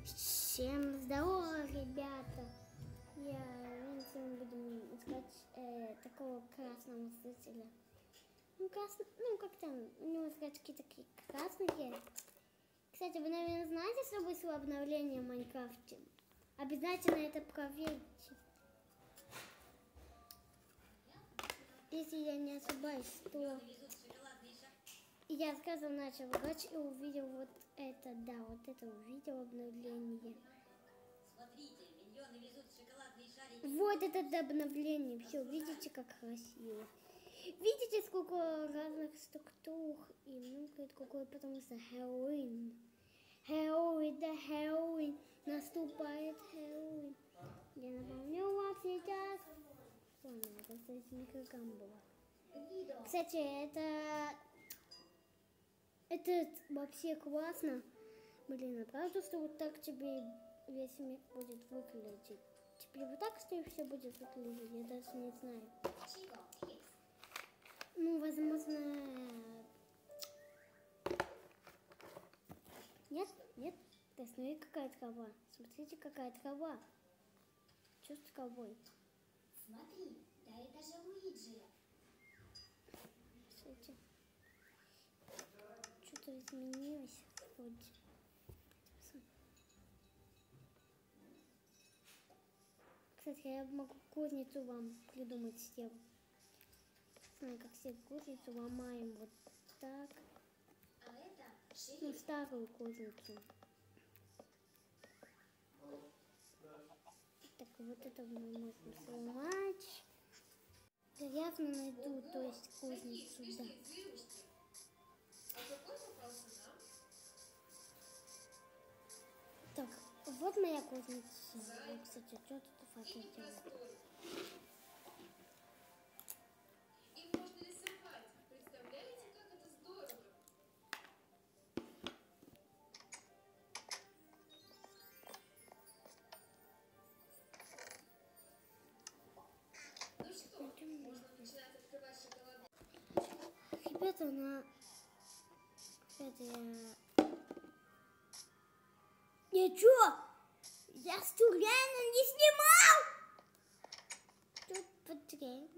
Всем здорово, ребята! Видите, мы будем искать такого красного мыслителя. Как там, у него зрачки такие красные. Кстати, вы, наверное, знаете, что вышло обновление в Майнкрафте? Обязательно это проверьте. Если я не ошибаюсь, то я сразу начал играть и увидел вот это, да, вот это увидел обновление. Смотрите, миньоны везут шоколадные шарики. Вот это обновление, все, видите, как красиво. Видите, сколько разных структур и какой, потому что Хэллоуин. Хэллоуин, да, Хэллоуин, наступает Хэллоуин. Я напомню вам сейчас. Ой, надо кстати, микрограмм было. Кстати, это вообще классно. Блин, а правда, что вот так тебе весь мир будет выглядеть? Теперь вот так, что все будет выглядеть, я даже не знаю. Ну, возможно... Нет, да смотри, какая трава. Смотрите, какая трава. Что с травой? Смотри, да это же Луиджи. Кстати, что-то изменилось вроде. Кстати, я могу кузницу вам придумать сделать. Знаю, как все кузницу ломаем вот так. А это шериф. Ну, старую кузницу. Так, вот это мы можем сломать. Я явно найду, то есть кузницу, да. Так, вот моя кузница. Вот, кстати, что тут факел делает? И можно рисовать. Представляете, как это здорово? Ну что, можно начинать открывать шоколад. Ребята, Я чё? Я с Туряна не снимал! Тут потребно.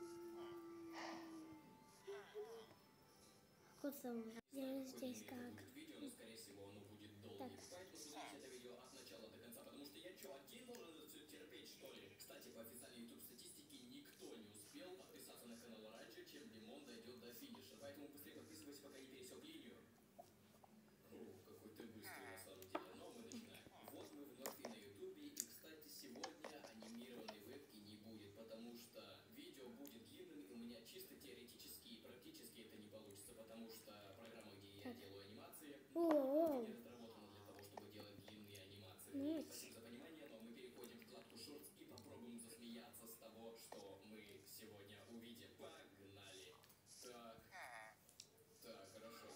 Я здесь как? Видео, но скорее всего оно будет долго. Так. Поэтому смотрите это видео от начала до конца, потому что я что, один должен это все терпеть, что ли? Кстати, по официальной YouTube статистике никто не успел подписаться на канал раньше, чем Димон дойдет до финиша. Поэтому быстрее подписывайся, пока не пересек линию. О, какой ты быстрый на самом деле. Но мы начинаем. Вот мы вновь и на YouTube. И, кстати, сегодня анимированной вебки не будет, потому что видео будет длинным, и у меня чисто теоретически и практически это не получится, потому что программа, где я делаю анимации, не разработана для того, чтобы делать длинные анимации. Ну, Спасибо за понимание, но мы переходим в вкладку Shorts и попробуем засмеяться с того, что мы сегодня увидим. Погнали! Так, хорошо.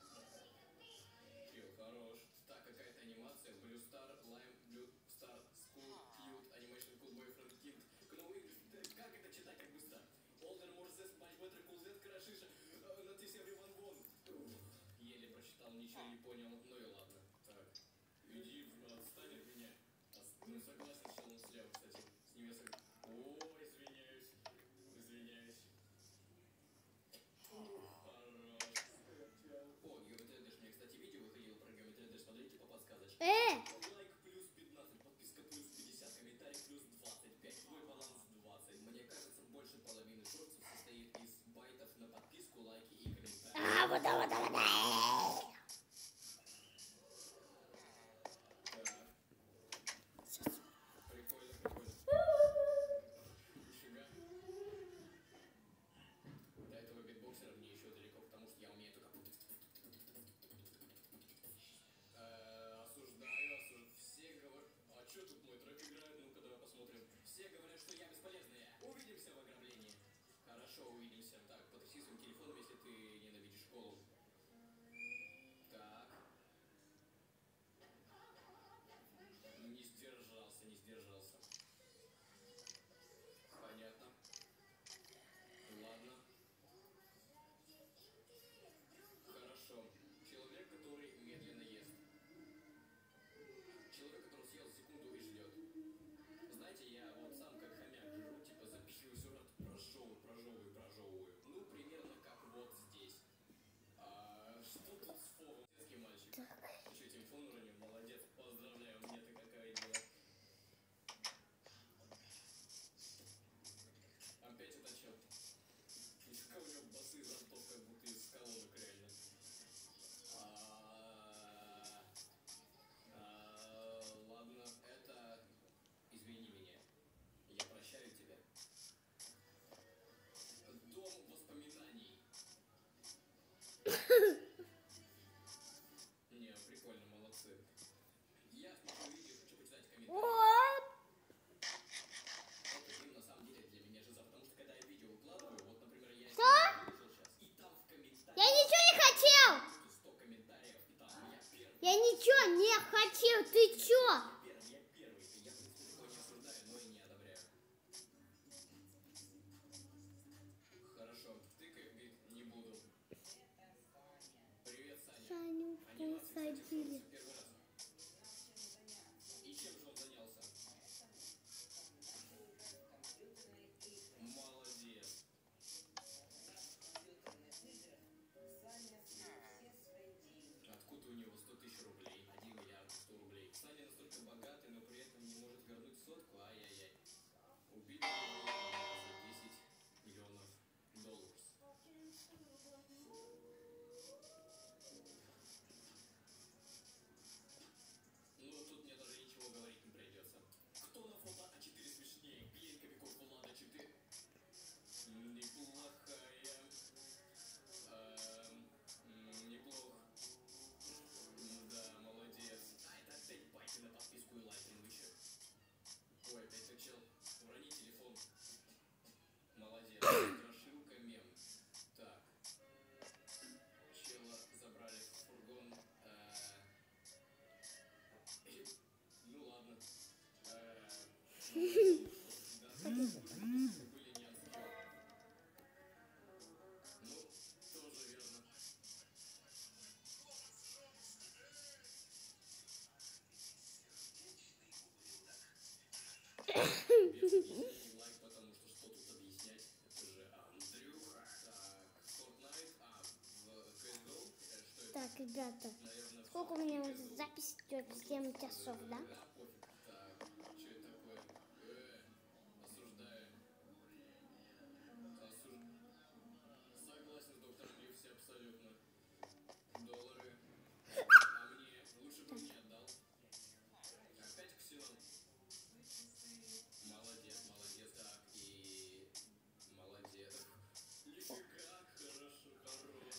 Чил, хорош. Так, какая-то анимация. Blue Star, Lime, Blue Star, School, Cute, Animation, Cool Boyfriend, Kid. Ну, как это читать так быстро? Older, more zest, much better, cool zest, хорошиша. Notice everyone won. Еле прочитал, ничего не понял. Ну и ладно. Так, иди, отстань от меня. Ну, согласен с челом слева, кстати. С ним я согласен. О, извиняюсь. О, Geometry Dash. Мне, кстати, видео выходило про Geometry Dash. Смотрите по подсказочке. Лайк плюс 15, подписка плюс 50, комментарий плюс 25, твой баланс 20. Мне кажется, больше половины шортсов состоит из байтов на подписку, лайки и комментарии. Так. Прикольно. Нифига. До этого битбоксера мне еще далеко, потому что я умею только... Осуждаю. Все говорят... А что тут мой трек играет? Ну-ка, давай посмотрим. Все говорят, что я бесполезная. Увидимся в ограблении. Хорошо, увидимся. Так, потряси своим телефоном, если ты ненавидишь школу. Так. Не сдержался. Понятно. Ладно. Хорошо. Человек, который медленно ест. Человек, телефон уронил. Молодец, поздравляю, мне-то какая дела. Опять это чё? Нифига у него басы зонтов, как будто из колонок реально. Ладно, это... Извини меня. Я прощаю тебя. Дом воспоминаний. Не, прикольно, молодцы. Я смотрю видео, хочу почитать комментарии. Это им на самом деле для меня жиза, потому что когда я видео выкладываю, вот, например, я Что? вышел сейчас, и там в комментариях... Я ничего не хотел! 100 комментариев, и там я первый. Я ничего не хотел, ты чё? Я первый. Я, в принципе, такое не осуждаю, но и не одобряю. Хорошо, тыкай в бит, не буду. Привет, Саня. Саню Они нас, кстати, посадили. в первый раз. И чем же он занялся? Молодец. Откуда у него 100 тысяч рублей? 1 миллиард 100 рублей. Саня настолько богатый, но при этом не может вернуть сотку. Ай-яй-яй. Убили его за 10 миллионов долларов. Ну, тут мне даже ничего говорить не придется. Кто на фото А4 смешнее? Глинка веков Влада 4. Неплохая. Неплохо. Да, молодец. А это опять байки на подписку и лайкинг еще. Ой, опять как чел. Урони телефон. Молодец. Страшилка мем. Так. Чела забрали в фургон. Ну ладно. Были нянски. Ну, тоже верно. Без объяснений лайк, потому что что тут объяснять? Это же Андрюха. Так, Fortnite, в CSGO, что это? Так, ребята, Наверное, сколько у меня уже запись идет? 7 часов, да? пофиг. Так, что это такое? Осуждаю. Согласен с доктором Ливси абсолютно. Доллары. А мне лучше бы мне отдал. Опять Ксенон. Молодец, молодец. Так, и... Молодец. Нифига, хорошо, хорош.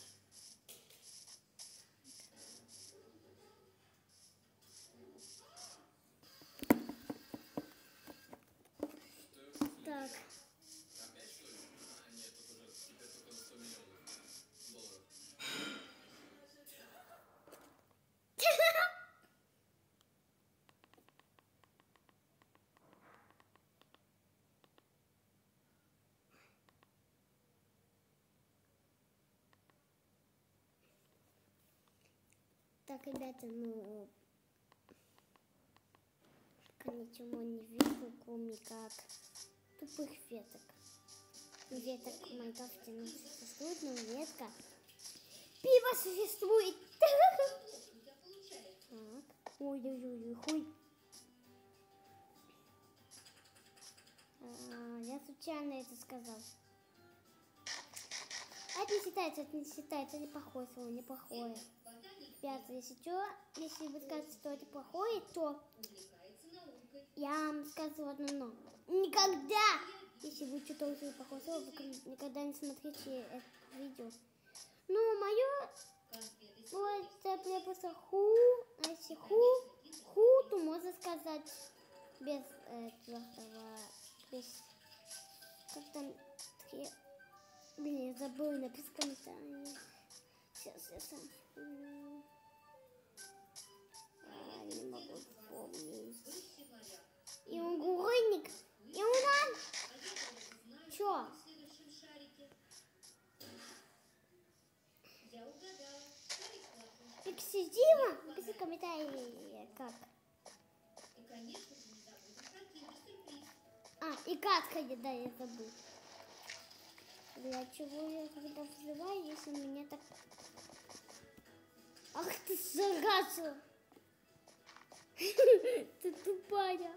Что? Так, Опять что ли? А, нет, тут уже теперь только за 100 миллионов долларов. так, ребята, ну, пока ничего не вижу, кроме как тупых веток. Веток в Майнкрафте не существует, но ветка пиво существует. Так, ой-ой-ой, хуй. Я случайно это сказал. Это не считается, неплохое слово, неплохое. Ребята, если что, если вы скажете, что это плохое, то я вам скажу одно но. Никогда, если вы что-то услышали плохое слово, вы никогда не смотрите это видео. Ну, мое, вот, это просто ху, а если ху, то можно сказать без этого, без, как там, блин, я забыла написать в комментариях. Сейчас я сам вспомню. Не могу вспомнить. И он гуройник. И он... Чё? Пикси Дима? Напиши в комментарии, как. И гадкая, да, я забыл. Для чего я когда взрываю, если меня так... Ах ты, зараза! Ты тупая.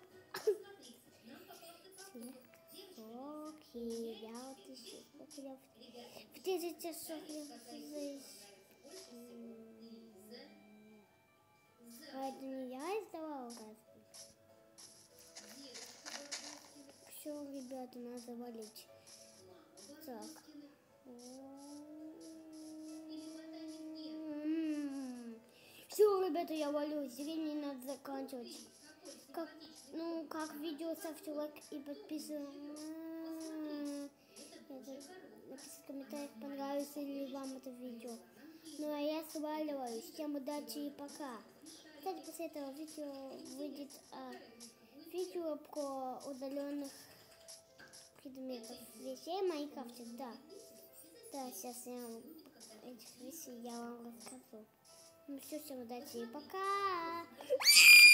Окей, я вот еще сколько я в 10 часов а это не я издавала разве? Все, ребята, надо валить. Так. Все, ребята, я валю. Зрение надо заканчивать. Как видео, ставьте лайк и подписывайтесь. Напишите в комментариях, понравилось ли вам это видео. Ну а я сваливаюсь. Всем удачи и пока. Кстати, после этого видео выйдет видео про удаленных предметов вещей в Майнкрафте. Да, сейчас я вам этих вещей я вам расскажу. Ну все, всем удачи и пока.